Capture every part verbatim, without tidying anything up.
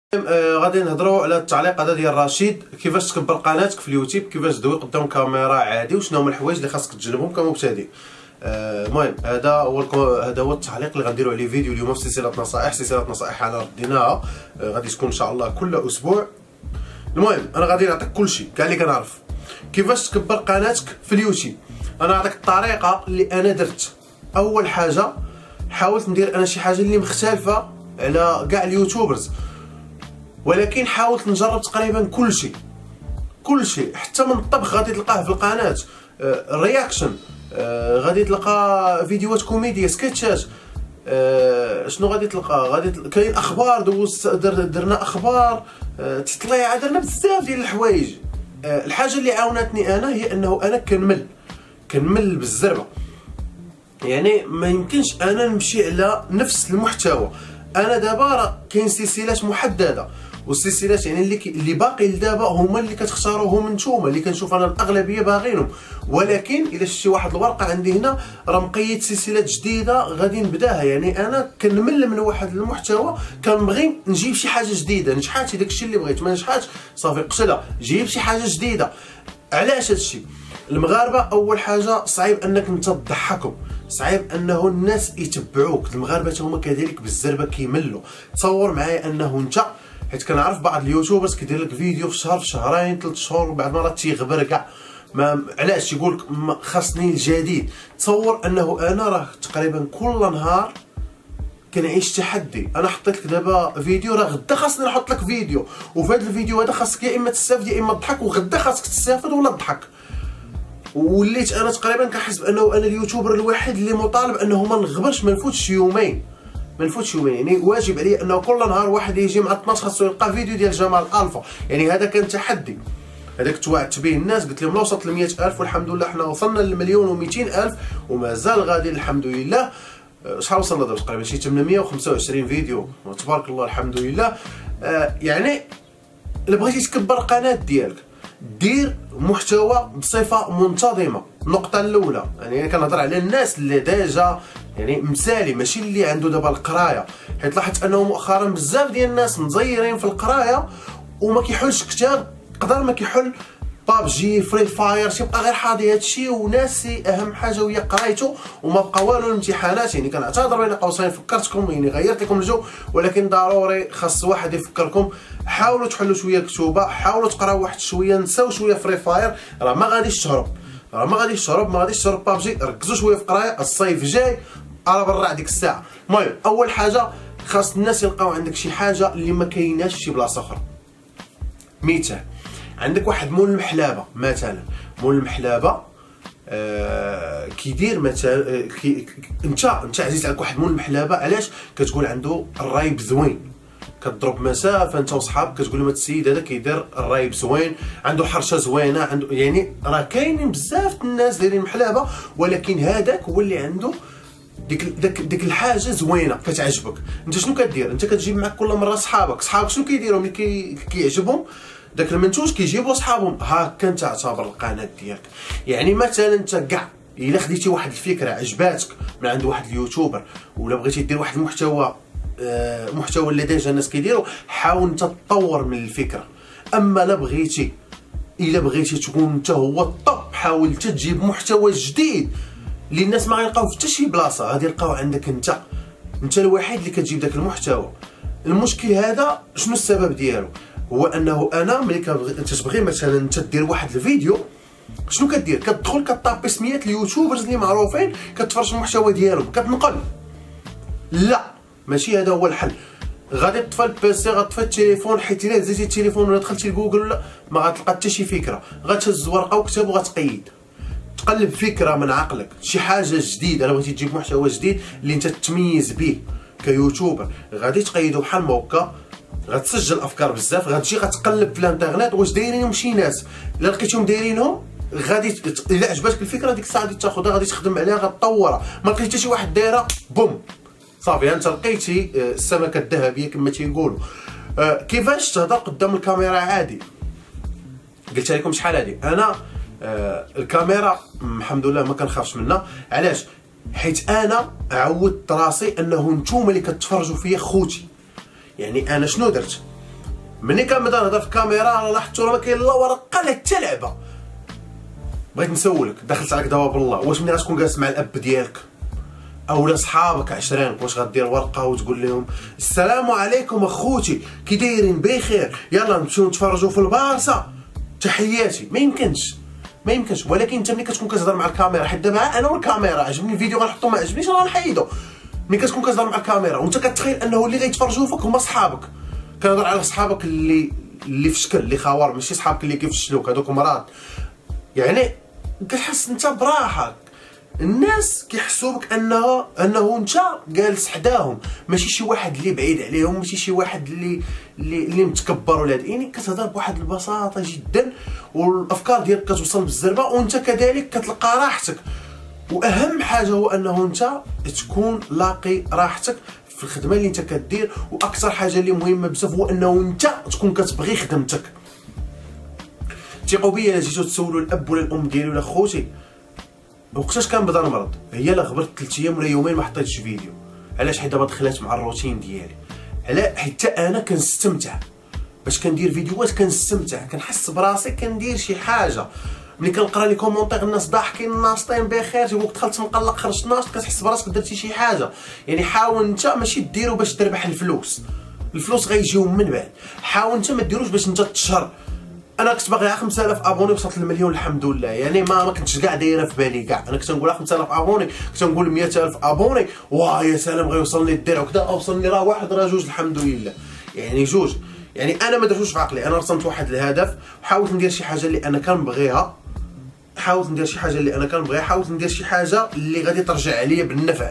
آه غادي نهضروا على التعليق هذا ديال رشيد، كيفاش تكبر قناتك في اليوتيوب، كيفاش تدوي قدام كاميرا عادي، وشنو هما الحوايج اللي خاصك تجنبهم كمبتدئ. المهم آه هذا هو هذا هو التعليق اللي غنديروا عليه فيديو اليوم في سلسله نصائح سلسله نصائح انا رديناها. آه غادي تكون ان شاء الله كل اسبوع. المهم انا غادي نعطيك كلشي كاع اللي كنعرف كيفاش تكبر قناتك في اليوتيوب. انا نعطيك الطريقه اللي انا درت. اول حاجه حاولت ندير انا شي حاجه اللي مختلفه على كاع اليوتيوبرز، ولكن حاولت نجرب تقريبا كل شيء كل شيء حتى من الطبخ غادي تلقاه في القناه، الرياكشن آه، غادي تلقى فيديوهات كوميديا، سكيتشات، آه، شنو غادي تلقى غادي تلقى كاين اخبار، دوز در درنا اخبار، آه، تطليع، درنا بزاف ديال الحوايج. آه، الحاجه اللي عاونتني انا هي انه انا كنمل كنمل بالزربه، يعني ما يمكنش انا نمشي على نفس المحتوى. انا دابا راه كاين سلسلات محدده، والسلسلات يعني اللي اللي باقي لدابا هما اللي كتختاروهم نتوما، اللي كنشوف انا الاغلبيه باغينهم. ولكن الا شتي واحد الورقه عندي هنا راه مقيد سلسلات جديده غادي نبداها. يعني انا كنمل من واحد المحتوى، كنبغي نجيب شي حاجه جديده. نجحات داكشي اللي بغيت، ما نجحاتش صافي قتلها، جيب شي حاجه جديده. علاش هادشي؟ المغاربه اول حاجه صعيب انك انت تضحكهم، صعيب انه الناس يتبعوك. المغاربه هما كذلك بالزربه كيملوا. تصور معايا انه انت، حيت كنعرف بعض اليوتيوبرز كيدير لك فيديو في شهر، في شهرين، ثلاث شهور، وبعد مرات تيغبر كاع. ما علاش؟ يقول لك خاصني الجديد. تصور انه انا راه تقريبا كل نهار كنعيش تحدي. انا حطيت لك دابا فيديو، راه غدا خاصني نحط لك فيديو، وفي هذا الفيديو هذا خاصك يا اما تستافد يا اما تضحك، وغدا خاصك تستافد ولا تضحك. وليت انا تقريبا كنحس بانه انا اليوتيوبر الوحيد اللي مطالب انه ما نغبرش، ما نفوتش يومين ما نفوتش يومين يعني واجب عليا انه كل نهار واحد يجي مع اثناش خاصو يلقى فيديو ديال جمال الفا. يعني هذا كان تحدي، هذاك توعدت به الناس، قلت لهم لا وصلت ل مئة ألف، والحمد لله حنا وصلنا للمليون ومئتين ألف ومازال غادي الحمد لله. شحال وصلنا دابا؟ تقريبا شي ثمانمئة وخمسة وعشرين فيديو، تبارك الله الحمد لله. آه يعني الا بغيتي تكبر قناه ديالك دير محتوى بصفه منتظمه. النقطه الاولى يعني انا كنهضر على الناس اللي ديجا يعني مسالي، ماشي اللي عنده دابا القرايه، حيت لاحظت انه مؤخرا بزاف ديال الناس مزيرين في القرايه وما كيحلش كتاب، قدر ما كيحل بابجي، فري فاير، تيبقى غير حاضي هادشي وناسي اهم حاجه وهي قرايته، وما بقى والو الامتحانات. يعني كنعتذر بين قوسين، فكرتكم يعني غيرت لكم الجو، ولكن ضروري خاص واحد يفكركم. حاولوا تحلوا شويه الكتوبه، حاولوا تقراو واحد شويه، نساو شويه فري فاير، راه ما غاديش تهرب، راه ما غاديش تهرب ما غاديش تهرب بابجي. ركزوا شويه في القرايه، الصيف جاي على برا ديك الساعه. المهم اول حاجه خاص الناس يلقاو عندك شي حاجه اللي ما كايناش شي بلاصه اخرى. مثال عندك واحد مول المحلابه مثلا، مول المحلابه آه كيدير مثلا آه كي انت انت عزيز عليك واحد مول المحلابه، علاش؟ كتقول عنده الرايب زوين، كتضرب مسافه انت وصحابك كتقول لهم هذا السيد هذا كيدير الرايب زوين، عنده حرشه زوينه، عنده يعني راه كاينين بزاف الناس دايرين محلابه، ولكن هذاك هو اللي عنده ديك ديك ديك الحاجه زوينه كتعجبك. انت شنو كدير؟ انت كتجيب معك كل مره صحابك، صحابك شنو كيديروا ملي كي كيعجبهم داك المنتوج كيجيبوا صحابهم. هاكا انت اعتبر القناه ديالك. يعني مثلا انت كاع الا خديتي واحد الفكره عجباتك من عند واحد اليوتيوبر، ولا بغيتي دير واحد المحتوى آه محتوى اللي ديجا الناس كيديروا، حاول انت تطور من الفكره. اما لا بغيتي الا بغيتي تكون انت هو الطب، حاول تجيب محتوى جديد اللي الناس ما غيلقاو في حتى شي بلاصه، غادي يلقاو عندك انت انت الوحيد اللي كتجيب داك المحتوى. المشكل هذا شنو السبب ديالو؟ هو انه انا ملي كتبغي مثلا انت دير واحد الفيديو، شنو كدير؟ كتدخل كطابي سميات اليوتيوبرز اللي معروفين، كتفرج المحتوى ديالهم، كتنقل. لا ماشي هذا هو الحل. غادي تطفى البيسي، غتطفى التليفون، حيت الا هزيتي التليفون ولا دخلتي لجوجل ولا ما غتلقى حتى شي فكره. غتهز ورقه وكتاب وغتقيد، تقلب فكره من عقلك، شي حاجه جديده. الا بغيتي تجيب محتوى جديد اللي انت تتميز به كيوتيوبر، غادي تقيدو بحال ما هكا، غتسجل افكار بزاف، غتجي غتقلب في الانترنت واش دايرينهم شي ناس. الا لقيتيهم دايرينهم غادي الا عجبتك الفكره ديك الساعه غادي تاخذها، غادي تخدم عليها، غتطورها. ما لقيتي حتى شي واحد دايره بوم صافي انت لقيتي السمكه الذهبيه كما تيقولوا. كيفاش تهضر قدام الكاميرا عادي؟ قلت لكم شحال هادي انا آه الكاميرا الحمد لله ما كنخافش منها. علاش؟ حيت انا عودت راسي انه نتوما اللي كتفرجوا فيا خوتي. يعني انا شنو درت؟ ملي كنبدا نهضر في الكاميرا لاحظتوا راه ما كاين لا ورقه لا حتى لعبه. بغيت نسولك، دخلت عليك دابا بالله، واش ملي غتكون جالس مع الاب ديالك اولا صحابك عشرانك، واش غدير ورقه وتقول لهم السلام عليكم اخوتي كي دايرين بخير، يلا نمشيو نتفرجوا في البارسا، تحياتي؟ ما يمكنش ما يمكنش. ولكن انت ملي كتكون كتهضر مع الكاميرا، حيت دابا انا والكاميرا عجبني الفيديو غنحطو، ما عجبنيش راه نحيدو. ملي كتكون كتهضر مع الكاميرا وانت كتخيل انه اللي غيتفرجوا فيك هما صحابك، كنهضر على صحابك اللي اللي في شكل اللي خاور، ماشي صحابك اللي كيفشلوك هذوك مرات، يعني كتحس انت براحه. الناس كيحسوا بك انه انه انت جالس حداهم، ماشي شي واحد اللي بعيد عليهم، ماشي شي واحد اللي اللي, اللي متكبر ولا يعني كتهضر بواحد البساطه جدا، والافكار ديالك كتوصل بالزربه، وانت كذلك كتلقى راحتك. واهم حاجه هو انه انت تكون لاقي راحتك في الخدمه اللي انت كدير، واكثر حاجه اللي مهمه بزاف هو انه انت تكون كتبغي خدمتك. ثقوا بيا، الا جيتو تسولوا الاب ولا الام ديالي ولا خوتي وقتاش كنبدا نمرض، هي لا غبرت ثلاث ايام ولا يومين ما حطيتش فيديو. علاش؟ حيت دابا دخلت مع الروتين ديالي. علاش؟ حيت انا كنستمتع باش كندير فيديوهات، كنستمتع كنحس براسي كندير شي حاجه. ملي كنقرا لي كومونتير الناس ضاحكين ناشطين بخير، تيقولك دخلت مقلق خرجت ناشط، كتحس براسك درتي شي حاجه. يعني حاول انت ماشي ديرو باش تربح الفلوس، الفلوس غيجيو من بعد. حاول انت ما ديروش باش انت تشهر. انا كنت باغي خمسة آلاف ابوني وصلت للمليون الحمد لله، يعني ما ما كنتش كاع دايره في بالي كاع. انا كنت نقول خمسة آلاف ابوني، كنت نقول مية ألف ابوني، واه يا سلام غيوصلني الدرع وكذا، اوصلني راه واحد راه جوج الحمد لله، يعني جوج. يعني انا ما درتوش في عقلي، انا رسمت واحد الهدف وحاولت ندير شي حاجه اللي انا كنبغيها، حاولت ندير شي حاجه اللي انا كنبغيها، حاولت ندير شي حاجه اللي غادي ترجع عليا بالنفع.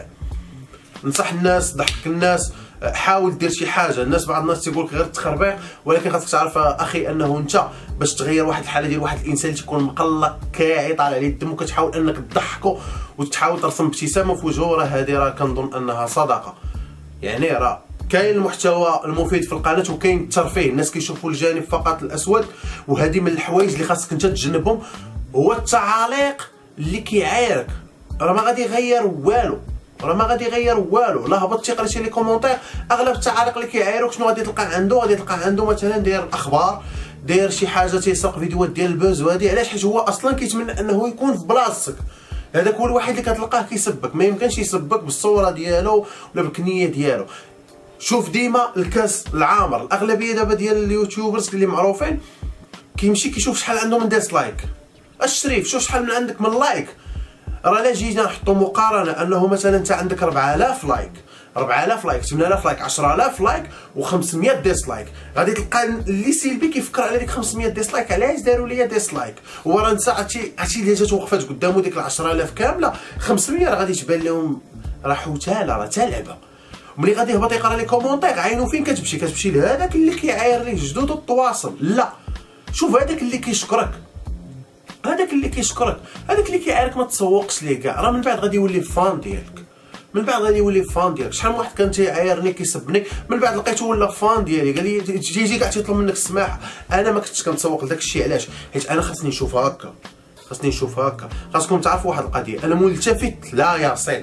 نصح الناس، ضحك الناس، حاول دير شي حاجه. الناس بعض الناس تيقول لك غير التخربيق، ولكن خاصك تعرف اخي انه انت باش تغير واحد الحاله ديال واحد الانسان اللي تيكون مقلق كاعي طالع عليه الدم، وكتحاول انك تضحكو وتحاول ترسم ابتسامه في وجهه، راه هذه راه كنظن انها صدقه. يعني راه كاين المحتوى المفيد في القناه وكاين الترفيه، الناس كيشوفوا الجانب فقط الاسود، وهذه من الحوايج اللي خاصك انت تجنبهم. هو التعاليق اللي كيعايرك راه ما غادي يغير والو، راه ما غادي يغير والو. لا هبطتي قريتي لي كومونتير، اغلب التعاليق اللي كيعايروك شنو غادي تلقى عنده؟ غادي تلقى عنده مثلا داير الاخبار، داير شي حاجه تيسرق فيديوهات ديال البوز وهادي. علاش؟ حيت هو اصلا كيتمنى انه يكون في بلاصتك. هذاك هو الوحيد اللي كتلقاه كيسبك، ما يمكنش يسبك بالصوره ديالو ولا بالكنيه ديالو. شوف ديما الكاس العامر، الاغلبيه دابا ديال اليوتيوبرز اللي معروفين كيمشي كيشوف شحال عنده من ديسلايك. الشريف شوف شحال من عندك من لايك. راه لا جينا نحطوا مقارنه انه مثلا انت عندك أربعة آلاف لايك، أربعة آلاف لايك، ثمانية آلاف لايك، عشرة آلاف لايك وخمسمية ديسلايك، غادي تلقى اللي سلبي كيفكر على ديك خمسمية ديسلايك، علاش داروا ليا ديسلايك؟ هو راه انت عرفتي عرفتي اللي جات وقفات قدامه ديك عشرة آلاف كامله، خمسمية راه غادي تبان لهم راه حوتاله، راه تا لعبه. ملي غادي يهبط يقرا لي كومونتير عينو فين كتمشي؟ كتمشي لهذاك اللي كيعاير ليه جدود وتواصل. لا، شوف هذاك اللي كيشكرك، هذاك اللي كيشكرك، هذاك اللي كيعارك ما تسوقش ليه كاع، راه من بعد غادي يولي فان ديالك، من بعد غادي يولي فان ديالك. شحال من واحد كان تيعايرني كيسبني، من بعد لقيته ولا فان ديالي، قال لي تجي يجي كاع تيطلب منك السماح. انا ما كنتش كنتسوق لذاك الشيء، علاش؟ حيت انا خاصني نشوفها هكا، خاصني نشوفها هكا. خاصكم تعرفوا واحد القضيه، الملتفت لا يصل،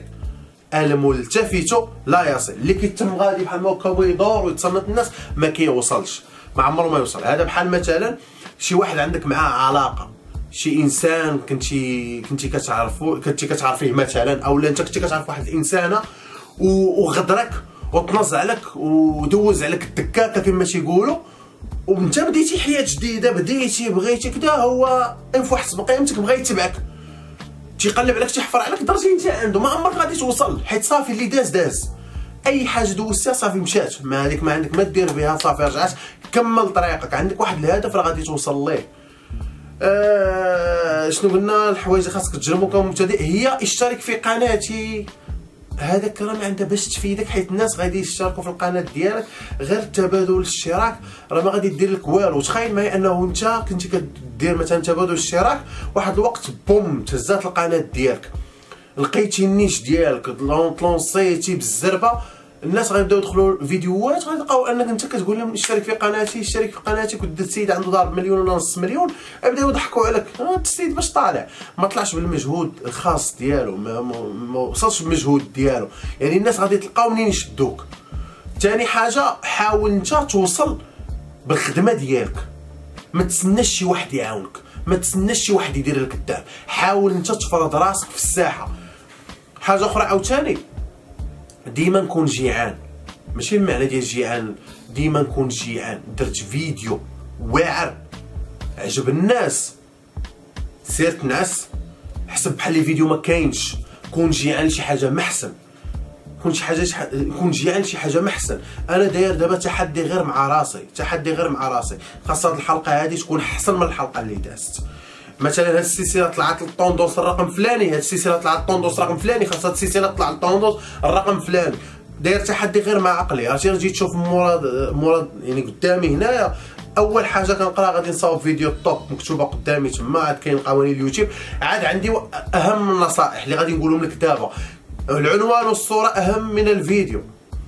الملتفت لا يصل. اللي كيتم غادي بحال ما هكا ويدور ويتصنت الناس ما كيوصلش، ما عمره ما يوصل. هذا بحال مثلا شي واحد عندك معاه علاقه، شي انسان كنتي كنتي كتعرفو كنتي كتعرفيه مثلا، اولا انت كنتي كتعرف واحد الانسانه وغدرك وتنص عليك ودوز عليك الدكاكه كما تيقولوا، وانت بديتي حياه جديده، بديتي بغيتي كذا، هو في واحد قيمتك بغا يتبعك، تيقلب عليك تيحفر عليك درجه انت عنده ما عمرك غادي توصل، حيت صافي اللي داز داز. اي حاجه دوزتيها صافي مشات، ما هذيك ما عندك ما دير بها، صافي رجعت كمل طريقك، عندك واحد الهدف راه غادي توصل ليه. آه شنو قلنا؟ الحوايج اللي خاصك تجربو كمبتدئ هي اشترك في قناتي. هذاك راه ما عندها باش تفيدك، حيت الناس غادي يشتركوا في القناه ديالك غير تبادل الاشتراك، راه ما غادي دير لك والو. تخيل معايا انه انت كنتي كدير مثلا تبادل الاشتراك، واحد الوقت بوم تهزات القناه ديالك، لقيتي النيش ديالك تلونسيتي بالزربه، الناس غيبداو يدخلوا الفيديوهات غيلقاو انك انت كتقول لهم اشترك في قناتي، اشترك في قناتي، كنت السيد عنده ضارب مليون ولا نص مليون، بداو يضحكوا عليك. ها السيد باش طالع ما طلعش بالمجهود الخاص ديالو، ما, ما وصلش بالمجهود ديالو، يعني الناس غادي تلقاو منين يشدوك. ثاني حاجه، حاول انت توصل بالخدمه ديالك، ما تسناش شي واحد يعاونك، ما تسناش شي واحد يدير لك قدام، حاول انت تفرض راسك في الساحه. حاجه اخرى عاوتاني، ديما نكون جيعان، ماشي المعنى ديال جيعان، ديما نكون جيعان. درت فيديو واعر عجب الناس، سير تنعس، حسب بحال الفيديو ما كاينش، كون جيعان لشي حاجه محسن، كون شي حاجه شح... كون جيعان لشي حاجه محسن. انا داير دابا تحدي غير مع راسي، تحدي غير مع راسي، خاص هاد الحلقه هادي تكون احسن من الحلقه اللي دازت. مثلا هاد السلسله طلعت للطوندوس الرقم فلاني، هاد السلسله طلعت للطوندوس الرقم فلاني، خاص هاد السلسله تطلع للطوندوس الرقم فلاني. داير تحدي غير مع عقلي. عرفتي جيت تشوف مورا مورا يعني قدامي هنايا، اول حاجه كنقرا غادي نصاوب فيديو الطوب مكتوبه قدامي تما، عاد كاين قوانين اليوتيوب، عاد عندي اهم النصائح اللي غادي نقولهم لك دابا. العنوان والصوره اهم من الفيديو.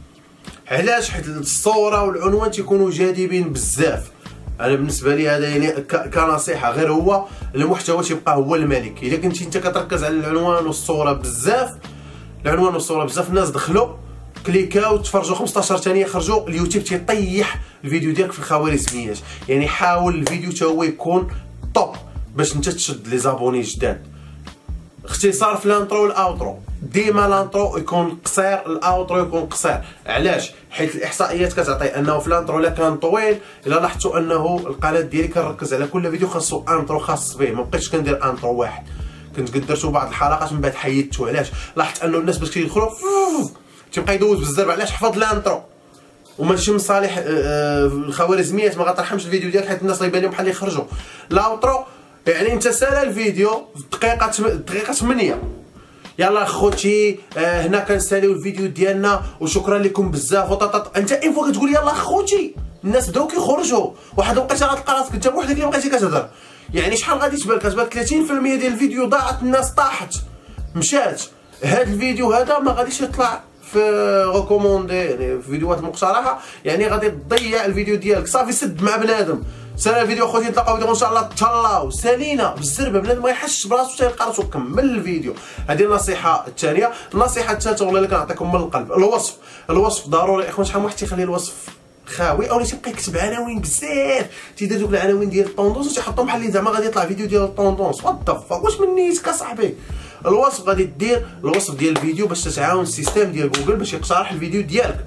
علاش؟ حيت الصوره والعنوان تيكونوا جاذبين بزاف. انا بالنسبه لي هذا يعني كنصيحه، غير هو المحتوى تيبقى هو الملك. الا كنتي انت كتركز على العنوان والصوره بزاف، العنوان والصوره بزاف، الناس دخلوا كليكاو تفرجوا خمسطاش ثانيه خرجوا، اليوتيوب تيطيح الفيديو ديالك في الخوارزميات. يعني حاول الفيديو تا هو يكون طوب باش انت تشد لي زابوني جداد. اختصار في الانترو والاوترو، ديما الانترو يكون قصير، الاوترو يكون قصير. علاش؟ حيت الاحصائيات كتعطي انه في الانترو الا كان طويل، الا لاحظتوا انه القناه ديالي كنركز على كل فيديو خاصو انترو خاص به، ما بقيتش كندير انترو واحد، كنت قد درتو بعض الحلقات من بعد حيدتو. علاش؟ لاحظت انه الناس باش كيدخلوا تيبقى يدوز بزاف. علاش؟ حفظ الانترو وماشي من صالح الخوارزميات، ما غترحمش الفيديو ديالك حيت الناس غيبان لهم بحال اللي خرجوا. الاوترو يعني انت سالا الفيديو دقيقه دقيقه ثمانية، يلا خوتي آه هنا كنساليو الفيديو ديالنا وشكرا لكم بزاف وطاطا. انت اين فوا كتقول يلا خوتي، الناس بداو كيخرجوا، واحد الوقيته غتلقى راسك انت بوحدك اللي بقيتي كتهضر. يعني شحال غادي تبان؟ كتبان ثلاثين في المية ديال الفيديو ضاعت، الناس طاحت مشات. هذا الفيديو هذا ما غاديش يطلع في ريكوموندي، يعني في فيديوهات مقترحه، يعني غادي تضيع الفيديو ديالك. صافي سد مع بنادم، سالا الفيديو خوتي نتلاقاو فيديو ان شاء الله، تهلاو سالينا بالزربه، بنادم ما يحسش براسو تيلقى راسو كمل الفيديو. هذه النصيحه الثانيه. النصيحه الثالثه والله الا كنعطيكم من القلب، الوصف. الوصف ضروري اخوان. شحال من واحد تيخلي الوصف خاوي او تيبقى يكتب عناوين بزاف، تيدير دوك العناوين ديال الطوندونس وتيحطهم بحال اللي زعما غادي يطلع فيديو ديال الطوندونس. وات ذا فاك، واش من نيتك اصاحبي؟ الوصف غادي دير الوصف ديال الفيديو باش تتعاون السيستم ديال جوجل باش يقترح الفيديو ديالك.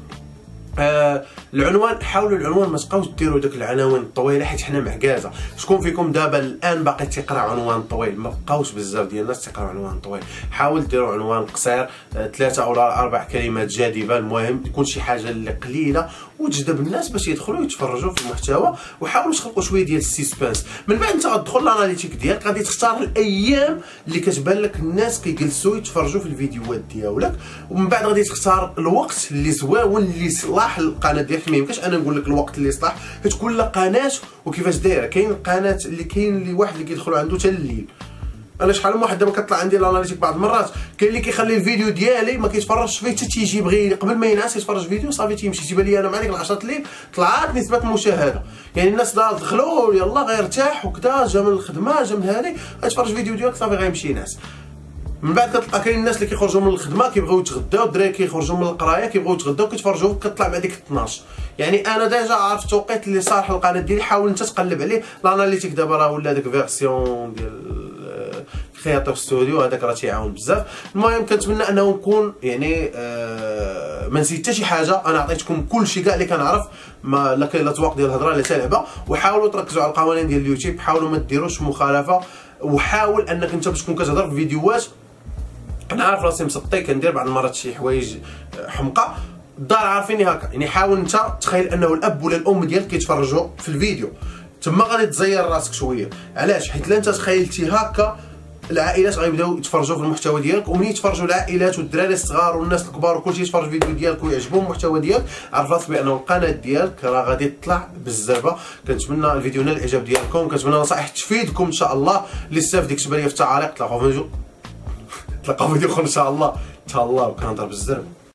آه العنوان، حاولوا العنوان ما تبقاوش ديروا داك العناوين الطويله حيت حنا معكازه. شكون فيكم دابا الان باقي تيقرا عنوان طويل؟ ما بقاوش بزاف ديال الناس تيقراو عنوان طويل. حاول ديروا عنوان قصير، آه ثلاثه او اربع كلمات جاذبه، المهم تكون شي حاجه اللي قليله وتجذب الناس باش يدخلوا يتفرجوا في المحتوى. وحاولوا تخلقوا شويه ديال السسبانس. من بعد انت غتدخل لاناليتيك ديالك، غادي تختار الايام اللي كتبان لك الناس كيجلسوا يتفرجوا في الفيديوهات ديالك، ومن بعد غادي تختار الوقت اللي زوين اللي صلاح القناه ديالك. ما يمكنش انا نقول لك الوقت اللي صلاح حيت كل قناه وكيفاش دايره. كاين القناه اللي كاين اللي واحد اللي كيدخلوا عنده حتى الليل. انا شحال من واحد دابا كطلع عندي الاناليتيك بعض المرات، كاين اللي كيخلي الفيديو ديالي ما كيتفرجش فيه حتى تيجي يبغي قبل ما ينعس يتفرج فيديو صافي تيمشي. تيبان لي انا مع ديك العشرة الليل طلعات نسبه المشاهده، يعني الناس دخلوا يلا غيرتاح وكذا، جا من الخدمه جا من هذه غيتفرج فيديو ديالك صافي غيمشي ينعس. من بعد كتلقى كاين الناس اللي كيخرجوا من الخدمه كيبغيو يتغداو، الدراري كيخرجوا من القرايه كيبغيو يتغداو كيتفرجوا، كتطلع مع ديك اثناش. يعني انا ديجا عارف التوقيت اللي صالح القناه ديالي. حاول انت تقلب عليه. الاناليتيك دابا راه ولا ديك فيرسيون ديال كرياتيف ستوديو، هذاك راه تيعاون بزاف. المهم كنتمنى انه نكون يعني آه ما نسيت حتى شي حاجه. انا عطيتكم كلشي كاع اللي كنعرف، ما لا كاين لا تواق ديال الهضره لا تلعبه. وحاولوا تركزوا على القوانين ديال اليوتيوب، حاولوا ما ديروش مخالفه، وحاول انك انت باش تكون كتهضر في فيديوهات. انا عارف راسي مسطي كندير بعض المرات شي حوايج حمقى، الدار عارفيني هكا. يعني حاول انت تخيل انه الاب ولا الام ديالك كيتفرجوا في الفيديو، تما غادي تزير راسك شويه. علاش؟ حيت لا انت تخيلتي هكا العائلات غيبداو يتفرجوا في المحتوى ديالك، وملي يتفرجوا العائلات والدراري الصغار والناس الكبار وكلشي يتفرج في الفيديو ديالك ويعجبهم المحتوى ديالك، عرف راسك بانه القناه ديالك راه غادي تطلع بالزربه. كنتمنى الفيديو نال الاعجاب ديالكم، كنتمنى نصائح تفيدكم ان شاء الله. اللي استافد يكتب لي في التعاليق. تلاقاو في فيديو تلاقاو في فيديو اخر ان شاء الله. تهلاو. كنهضر بالزربه.